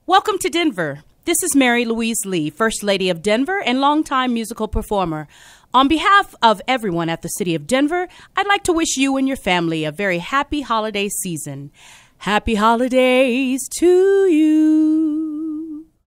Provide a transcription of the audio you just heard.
Welcome to Denver. This is Mary Louise Lee, First Lady of Denver and longtime musical performer. On behalf of everyone at the City of Denver, I'd like to wish you and your family a very happy holiday season. Happy holidays to you.